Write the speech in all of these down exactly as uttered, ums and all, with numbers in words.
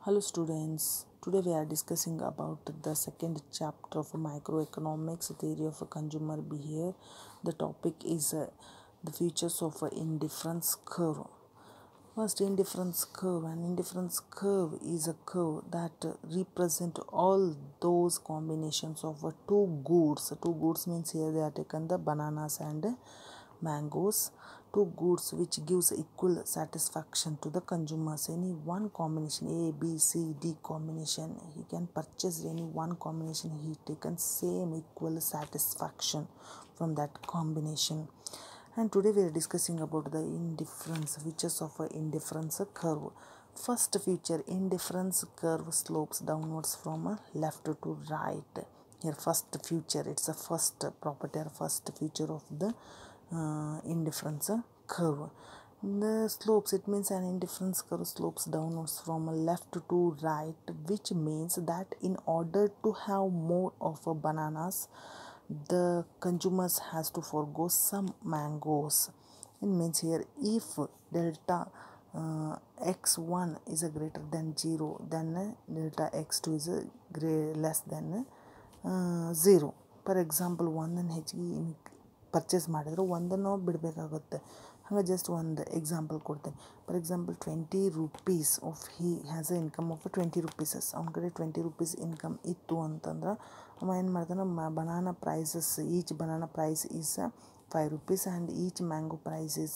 Hello students, today we are discussing about the second chapter of microeconomics theory of consumer behavior. The topic is uh, the features of an indifference curve. First, indifference curve. An indifference curve is a curve that uh, represent all those combinations of uh, two goods. Two goods means here they are taken the bananas and uh, mangoes, two goods which gives equal satisfaction to the consumers. Any one combination, A, B, C, D combination, he can purchase any one combination, he taken same equal satisfaction from that combination. And today we are discussing about the indifference, features of an indifference curve. First feature, indifference curve slopes downwards from left to right. Here first feature, it's a first property or first feature of the uh, indifference curve. The slopes, it means an indifference curve slopes downwards from left to right, which means that in order to have more of a bananas, the consumers has to forego some mangoes. It means here if delta uh, x one is a greater than zero, then uh, delta x two is a greater less than uh, zero. For example, ಒಂದನ್ನು ಹೆಚ್ಚಿಗೆ purchase ಮಾಡಿದ್ರೆ ಒಂದನ್ನು ನಾವು ಬಿಡಬೇಕಾಗುತ್ತೆ. ಹಾಗೆ just ಒಂದು example ಕೊಡ್ತೇನೆ. For example twenty rupees of he has a income of twenty rupees. ಅವ್ನ ಕಡೆ ಟ್ವೆಂಟಿ ರುಪೀಸ್ ಇನ್ಕಮ್ ಇತ್ತು ಅಂತಂದ್ರೆ ಅವ ಏನು ಮಾಡ್ತಾನೆ, banana prices, each banana price is five rupees and each mango price is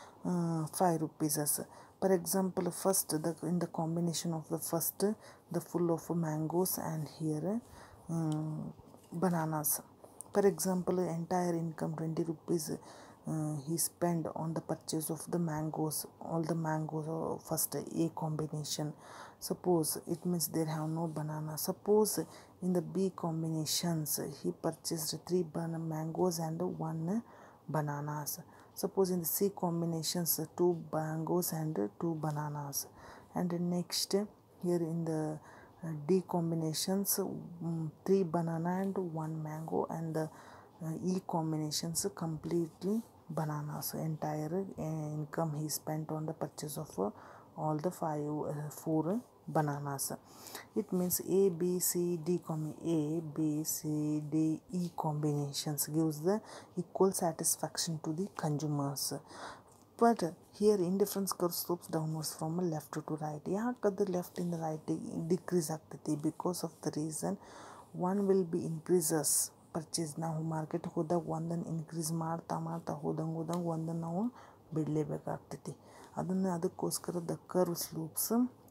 five rupees. For example, first the in the combination of the first the full of mangoes and here um, bananas. For example, entire income twenty rupees uh, he spent on the purchase of the mangoes, all the mangoes uh, first A combination. Suppose it means there have no banana. Suppose in the B combinations he purchased three ban- mangoes and one bananas. Suppose in the C combinations two mangoes and two bananas. And next here in the uh, D combinations um, three banana and one mango, and the uh, E combinations completely bananas. Entire uh, income he spent on the purchase of uh, all the five uh, four bananas. It means A, B, C, D combi A, B, C, D, E combinations gives the equal satisfaction to the consumers. But here indifference curve slopes downwards from left to right. ಯಾಕಂದ್ರೆ left ಇಂದ right decrease ಆಗ್ತೈತಿ? Because of the reason one will be increases purchase. ನಾವು ಮಾರ್ಕೆಟ್ಗೆ ಹೋದಾಗ ಒಂದನ್ನು increase ಮಾಡ್ತಾ ಮಾಡ್ತಾ ಹೋದಂಗೆ ಹೋದಂಗೆ ಒಂದನ್ನು ನಾವು ಬಿಡಲೇಬೇಕಾಗ್ತೈತಿ. ಅದನ್ನು ಅದಕ್ಕೋಸ್ಕರ the curve slopes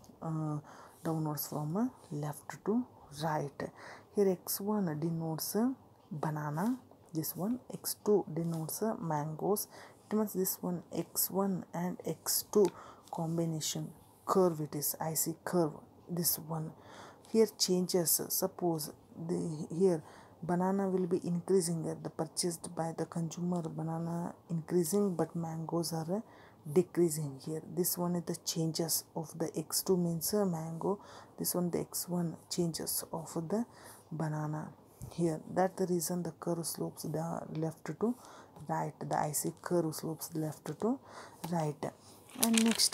downwards from left to right. Here x one denotes banana, this one x two denotes mangoes. It means this one x one and x two combination curve, it is I C curve. This one here changes. Suppose the here banana will be increasing, the purchased by the consumer banana increasing, but mangoes are decreasing. Here this one is the changes of the x two means uh, mango, this one the x one changes of the banana. Here that the reason the curve slopes the left to right, the I C curve slopes left to right. And next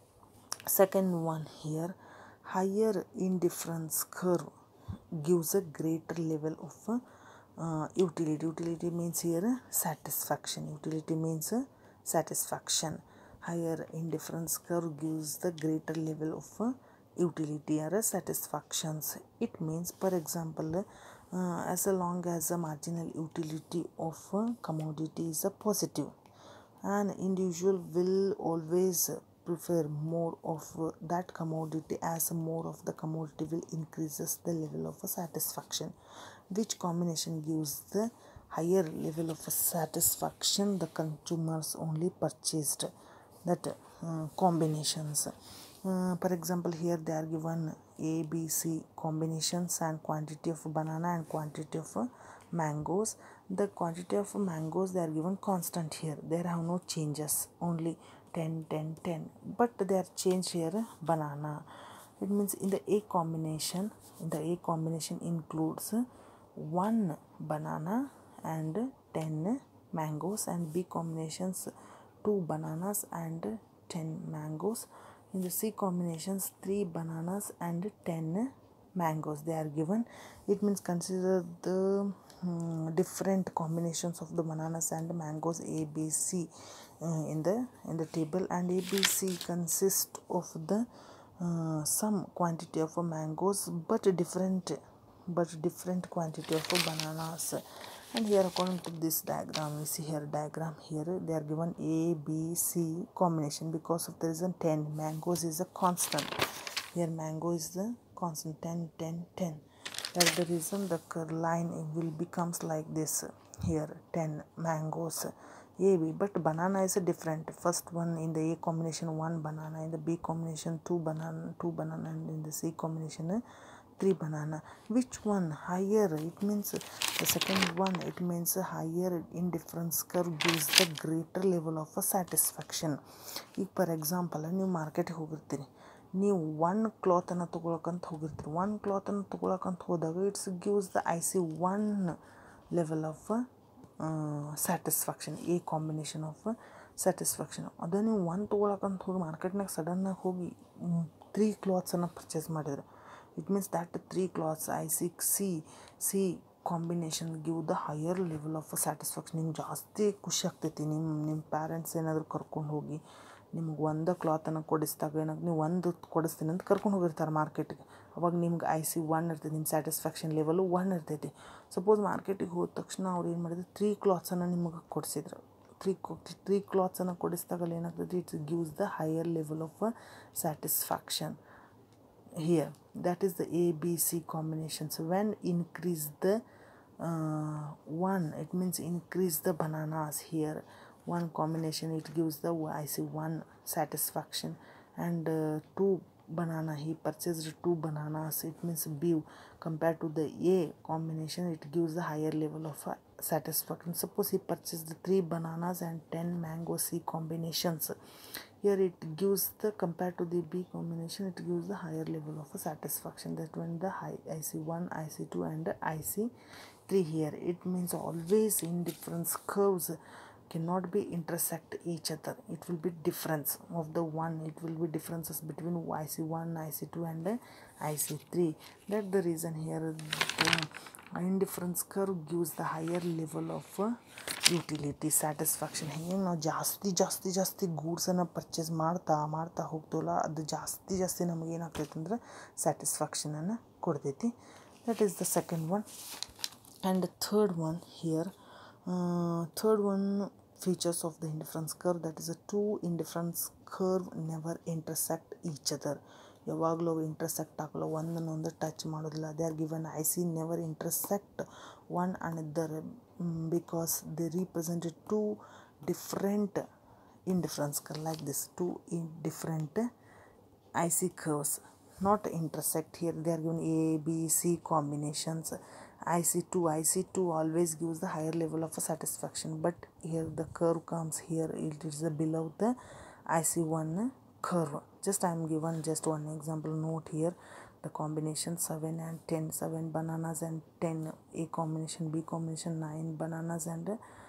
second one here, higher indifference curve gives a greater level of uh, utility. Utility means here satisfaction. Utility means uh, satisfaction. Higher indifference curve gives the greater level of uh, utility or uh, satisfactions. It means, for example, uh, as long as the marginal utility of a commodity is a positive, an individual will always prefer more of uh, that commodity, as more of the commodity will increases the level of uh, satisfaction. Which combination gives the higher level of satisfaction? The consumers only purchased that uh, combinations. Uh, for example, here they are given A, B, C combinations and quantity of banana and quantity of uh, mangoes. The quantity of mangoes they are given constant here. There have no changes, only ten, ten, ten. But they are changed here banana. It means in the A combination, in the A combination includes one banana and ten mangoes, and B combinations two bananas and ten mangoes. In the C combinations, three bananas and ten mangoes they are given. It means consider the um, different combinations of the bananas and mangoes A, B, C uh, in the in the table, and A, B, C consist of the uh, some quantity of mangoes but different but different quantity of bananas. And here according to this diagram, we see here diagram here they are given A, B, C combination because of the reason ten. Mangoes is a constant. Here mango is the constant ten, ten, ten. That's the reason the line will becomes like this. Here ten mangoes A, B, but banana is a different. First one in the A combination one banana, in the B combination two banana, two banana, and in the C combination three banana. Which one higher? It means the second one, it means a higher indifference curve gives the greater level of a satisfaction. ಈಗ for example ನೀವು ಮಾರ್ಕೆಟಿಗೆ ಹೋಗಿರ್ತೀರಿ, ನೀವು one ಕ್ಲಾತನ್ನು ತೊಗೊಳಕಂತ ಹೋಗಿರ್ತೀರಿ. One ಕ್ಲಾತನ್ನು ತೊಗೊಳಕಂತ ಹೋದಾಗ it's gives the I C one level of satisfaction, a combination of satisfaction. ಅದೇ ನೀವು ಒನ್ ತೊಗೊಳಕಂತ ಹೋಗಿ ಮಾರ್ಕೆಟ್ನಾಗ ಸಡನ್ನಾಗಿ ಹೋಗಿ ತ್ರೀ ಕ್ಲಾತ್ಸನ್ನು ಪರ್ಚೇಸ್ ಮಾಡಿದ್ರೆ, it means that three cloths I see C C combination give the higher level of satisfaction. ನಿಮ್ಗೆ ಜಾಸ್ತಿ ಖುಷಿ ಆಗ್ತೈತಿ. ನಿಮ್ಮ ನಿಮ್ಮ ಪ್ಯಾರೆಂಟ್ಸ್ ಏನಾದರೂ ಕರ್ಕೊಂಡು ಹೋಗಿ ನಿಮ್ಗೆ ಒಂದು ಕ್ಲಾತನ್ನು ಕೊಡಿಸಿದಾಗ ಏನಾಗ ನೀವು ಒಂದು ಕೊಡಿಸ್ತೀನಿ ಅಂತ ಕರ್ಕೊಂಡು ಹೋಗಿರ್ತಾರೆ ಮಾರ್ಕೆಟಿಗೆ. ಅವಾಗ ನಿಮ್ಗೆ ಐ ಸಿ ಒನ್ ಇರ್ತೈತಿ, ನಿಮ್ಮ ಸ್ಯಾಟಿಸ್ಫ್ಯಾಕ್ಷನ್ ಲೆವೆಲು ಒನ್ ಇರ್ತೈತಿ. ಸಪೋಸ್ ಮಾರ್ಕೆಟಿಗೆ ಹೋದ ತಕ್ಷಣ ಅವ್ರು ಏನು ಮಾಡಿದ್ರು, ತ್ರೀ ಕ್ಲಾತ್ಸನ್ನು ನಿಮಗೆ ಕೊಡಿಸಿದ್ರು. ತ್ರೀ ತ್ರೀ ಕ್ಲಾತ್ಸನ್ನು ಕೊಡಿಸಿದಾಗಲ್ಲಿ ಏನಾಗ್ತೈತಿ, it's gives the higher level of satisfaction. Here that is the A B C combinations. When increase the uh, one, it means increase the bananas. Here one combination it gives the I see one satisfaction, and uh, two banana he purchased two bananas, it means B. Compared to the A combination it gives the higher level of uh, satisfaction. Suppose he purchased three bananas and ten mango C combinations. Here it gives the, compared to the B combination, it gives the higher level of a satisfaction. That when the high I C one, I C two and I C three. Here it means always indifference curves cannot be intersect each other. It will be difference of the one. It will be differences between I C one, I C two and I C three. That's the reason here the indifference curve gives the higher level of uh, utility satisfaction. ಹೆಂಗೆ ನಾವು ಜಾಸ್ತಿ ಜಾಸ್ತಿ ಜಾಸ್ತಿ ಗೂಡ್ಸನ್ನು purchase ಮಾಡ್ತಾ ಮಾಡ್ತಾ ಹೋಗ್ತೀವಲ್ಲ, ಅದು ಜಾಸ್ತಿ ಜಾಸ್ತಿ ನಮಗೆ ಏನಾಗ್ತೈತೆ ಅಂದರೆ ಸ್ಯಾಟಿಸ್ಫ್ಯಾಕ್ಷನನ್ನು ಕೊಡ್ತೈತಿ. That is the second one. And third one here, third one features of the indifference curve, that is a two indifference curve never intersect each other. ಯಾವಾಗಲೂ ಅವು ಇಂಟರ್ಸೆಕ್ಟ್ ಆಗಲ್ಲ, ಒಂದನ್ನೊಂದು ಟಚ್ ಮಾಡೋದಿಲ್ಲ. They are given I C never intersect one another um, because they represent two different indifference curve like this. Two in different I C curves not intersect. Here they are given A, B, C combinations. I C two, I C two always gives the higher level of a satisfaction, but here the curve comes here, it is below the I C one curve. Just I am given just one example. Note here the combination seven and ten, seven bananas and ten. A combination, B combination nine bananas and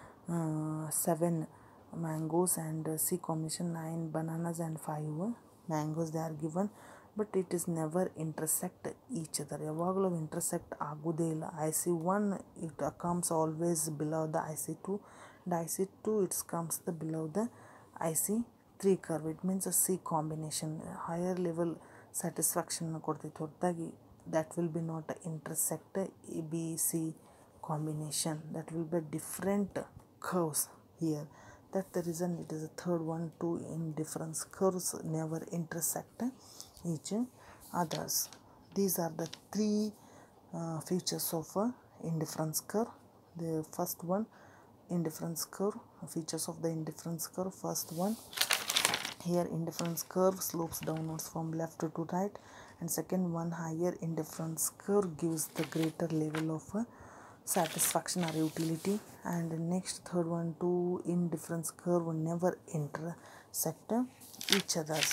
uh, seven mangoes, and uh, C combination nine bananas and five mangoes they are given, but it is never intersect each other. ಯಾವಾಗಲೂ intersect ಆಗೋದೇ ಇಲ್ಲ. I C one it comes always below the I C two, and I C two it comes the below the I C three curve. It means a C combination higher level satisfaction ಕೊಡ್ತೈತೆ ಹೊರತಾಗಿ that will be not intersect A B C combination. That will be different curves here. That's the reason it is a third one. Two indifference curves never intersect each others. These are the three uh, features of a indifference curve. The first one, indifference curve, features of the indifference curve. First one, here indifference curve slopes downwards from left to right, and second one, higher indifference curve gives the greater level of uh, satisfaction or utility, and next third one, two indifference curve never intersect each others.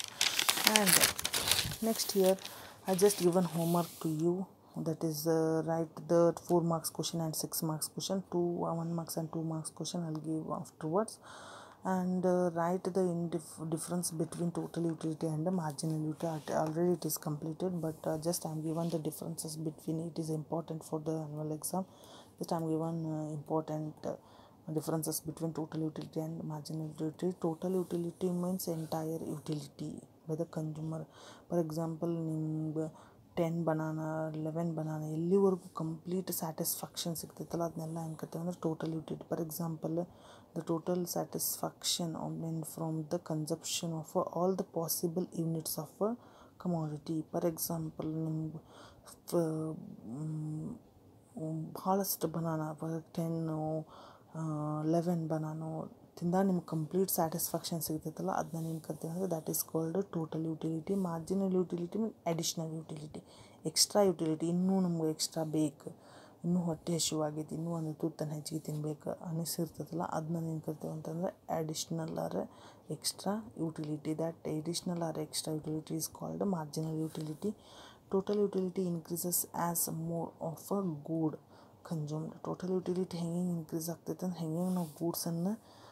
And next here I just given homework to you, that is uh, write the four marks question and six marks question. Two one marks and two marks question I'll give afterwards. and uh, write the indif- difference between total utility and the marginal utility. Already it is completed, but uh, just I am given the differences between it is important for the annual exam. Just I am given uh, important uh, differences between total utility and marginal utility. Total utility means entire utility by the consumer. For example, ನಿಮ್ಗೆ ten banana eleven banana ಎಲ್ಲಿವರೆಗೂ complete satisfaction ಸಿಗ್ತೈತಲ್ಲ ಅದನ್ನೆಲ್ಲ ಹೆಂಗೆ ಅಂದ್ರೆ total utility. For example the total satisfaction on from the consumption of all the possible units of commodity. For example ನಿಮ್ಗೆ ಭಾಳಷ್ಟು banana ten eleven ಬನಾನು ತಿಂದ ನಿಮ್ಗೆ ಕಂಪ್ಲೀಟ್ ಸ್ಯಾಟಿಸ್ಫ್ಯಾಕ್ಷನ್ ಸಿಗ್ತೈತಲ್ಲ ಅದನ್ನ ಏನು ಕರಿತೀವಿ ಅಂದರೆ that is called total utility. Marginal utility mean additional utility, extra utility. ಇನ್ನೂ ನಮ್ಗೆ ಎಕ್ಸ್ಟ್ರಾ ಬೇಕು, ಇನ್ನೂ ಹೊಟ್ಟೆ ಹಸಿವಾಗೈತಿ, ಇನ್ನೂ ಒಂದು ತುತ್ತನ್ನು ಹೆಚ್ಚಿಗೆ ತಿನ್ಬೇಕು ಅನಿಸಿರ್ತದಲ್ಲ ಅದನ್ನ ಏನು ಕರಿತೀವಿ ಅಂತಂದರೆ additional or extra utility. That additional or extra utility is called marginal utility. Total utility increases as more of a good consumed. ಟೋಟಲ್ ಯುಟಿಲಿಟಿ ಹೆಂಗೆ ಇನ್ಕ್ರೀಸ್ ಆಗ್ತೈತೆ ಅಂದ್ರೆ ಹೆಂಗೆ ನಾವು ಗೂಡ್ಸನ್ನು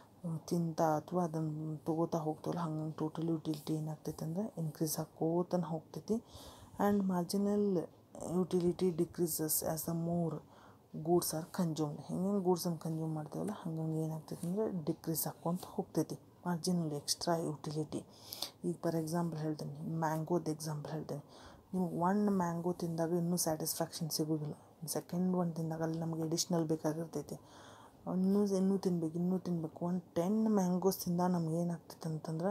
ತಿಂತ ಅಥವಾ ಅದನ್ನು ತೊಗೋತಾ ಹೋಗ್ತವಲ್ಲ ಹಂಗೆ ಟೋಟಲ್ ಯುಟಿಲಿಟಿ ಏನಾಗ್ತೈತೆ ಅಂದರೆ ಇನ್ಕ್ರೀಸ್ ಆಗೋತನ ಹೋಗ್ತೈತಿ. And marginal utility decreases as the more goods are consumed. ಹೆಂಗೆ ಗೂಡ್ಸನ್ನು ಕನ್ಸ್ಯೂಮ್ ಮಾಡ್ತೇವಲ್ಲ ಹಂಗಂಗೆ ಏನಾಗ್ತೈತೆ ಅಂದರೆ ಡಿಕ್ರೀಸ್ ಆಕ್ಕೊಂತ ಹೋಗ್ತೈತಿ ಮಾರ್ಜಿನಲ್ ಎಕ್ಸ್ಟ್ರಾ ಯುಟಿಲಿಟಿ. ಈಗ ಫಾರ್ ಎಕ್ಸಾಂಪಲ್ ಹೇಳ್ತೇನೆ, ಮ್ಯಾಂಗೋದು ಎಕ್ಸಾಂಪಲ್ ಹೇಳ್ತೇನೆ. ನೀವು ಒನ್ ಮ್ಯಾಂಗೋ ತಿಂದಾಗ ಇನ್ನೂ ಸ್ಯಾಟಿಸ್ಫ್ಯಾಕ್ಷನ್ ಸಿಗೋದಿಲ್ಲ. ಸೆಕೆಂಡ್ ಒನ್ ತಿಂದಾಗ ಅಲ್ಲಿ ನಮಗೆ ಎಡಿಷ್ನಲ್ ಬೇಕಾಗಿರ್ತೈತಿ, ಇನ್ನೂ ಇನ್ನೂ ತಿನ್ಬೇಕು ಇನ್ನೂ ತಿನ್ಬೇಕು. ಒಂದು ಟೆನ್ ಮ್ಯಾಂಗೋಸ್ ತಿಂದ ನಮ್ಗೆ ಏನಾಗ್ತೈತೆ ಅಂತಂದ್ರೆ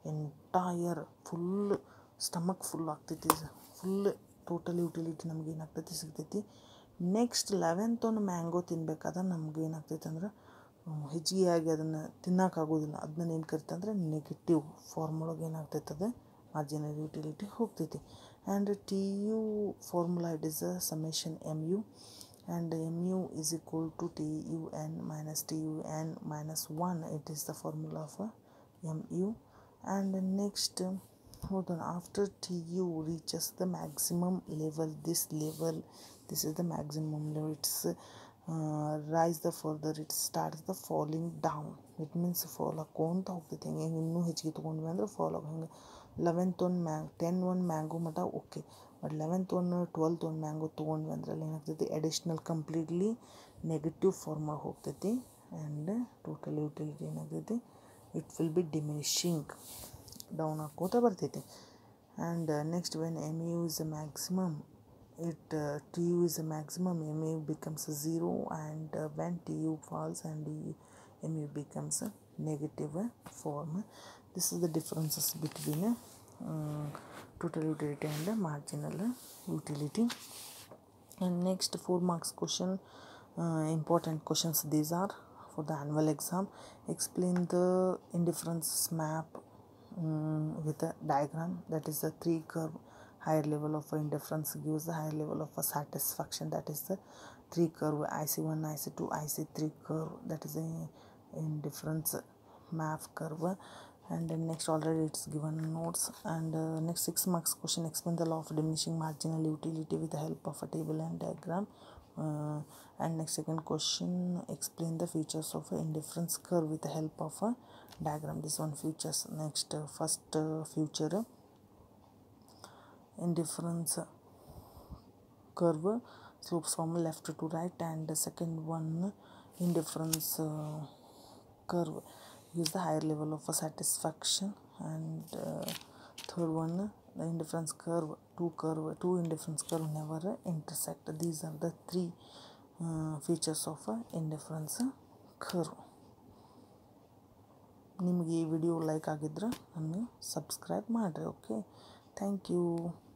ಎಂಟೈರ್ ಫುಲ್ ಸ್ಟಮಕ್ ಫುಲ್ ಆಗ್ತೈತಿ. ಫುಲ್ ಟೋಟಲ್ ಯುಟಿಲಿಟಿ ನಮ್ಗೆ ಏನಾಗ್ತೈತಿ ಸಿಗ್ತೈತಿ. ನೆಕ್ಸ್ಟ್ ಲೆವೆಂತ್ ಒಂದು ಮ್ಯಾಂಗೋ ತಿನ್ಬೇಕಾದ್ರೆ ನಮ್ಗೆ ಏನಾಗ್ತೈತೆ ಅಂದ್ರೆ ಹೆಚ್ಚಿಗೆ ಆಗಿ ಅದನ್ನು ತಿನ್ನೋಕ್ಕಾಗೋದಿಲ್ಲ. ಅದನ್ನ ಏನು ಕರಿತೀವಿ ಅಂದರೆ ನೆಗೆಟಿವ್ ಫಾರ್ಮುಲಾಗೆ ಏನಾಗ್ತೈತೆ ಅದು ಮಾರ್ಜಿನಲ್ ಯುಟಿಲಿಟಿ ಹೋಗ್ತೈತಿ. And T U formula it is a summation M U and mu is equal to T U n minus T U n minus one. It is the formula of uh, mu. And next uh, hold on, after T U reaches the maximum level, this level this is the maximum level, it's uh, rise the further it starts the falling down. It means fall ಆಕೊಂತ ಹೋಗ್ತೈತಿ. ಹೆಂಗೆ ಇನ್ನೂ ಹೆಚ್ಚಿಗೆ ತೊಗೊಂಡ್ವಿ ಅಂದ್ರೆ fall ಆಗ ಹಂಗೆ eleventh ಒಂದು ಮ್ಯಾಂಗ್ ಟೆನ್ ಒಂದು ಮ್ಯಾಂಗೋ ಮಟ ಓಕೆ, ಬಟ್ ಲೆವೆಂತ್ ಒಂದು ಟ್ವೆಲ್ತ್ ಒಂದು ಮ್ಯಾಂಗೋ ತೊಗೊಂಡ್ವಿ ಅಂದ್ರೆ ಅಲ್ಲಿ ಏನಾಗ್ತೈತಿ ಅಡಿಷ್ನಲ್ ಕಂಪ್ಲೀಟ್ಲಿ ನೆಗೆಟಿವ್ ಫಾರ್ಮಾಗಿ ಹೋಗ್ತೈತಿ. ಆ್ಯಂಡ್ ಟೋಟಲ್ ಯುಟಿಲಿಟಿ ಏನಾಗ್ತೈತಿ it will be diminishing down ಹಾಕೋತ ಬರ್ತೈತಿ. And next when M U is a maximum it T U is a maximum M U becomes zero. And when T U falls and M U becomes negative form. This is the differences between uh, total utility and the marginal utility. And next four marks question, uh, important questions these are for the annual exam. Explain the indifference map um, with a diagram, that is the three curve. Higher level of indifference gives the higher level of a satisfaction, that is the three curve I C one, I C two, I C three curve, that is the indifference map curve. And then next already it's given notes. And uh, next six marks question, explain the law of diminishing marginal utility with the help of a table and diagram. Uh, and next second question, explain the features of an indifference curve with the help of a diagram. This one features. Next uh, first uh, feature, indifference curve slopes from left to right. And the second one, indifference uh, curve gives the higher level of a satisfaction. And uh, third one, the indifference curve, two curve two indifference curve never intersect. These are the three uh, features of a indifference curve. ನಿಮಗೆ ಈ video like ಆಗಿದ್ರೆ ನನಗೆ subscribe ಮಾಡಿರಿ. Okay, thank you.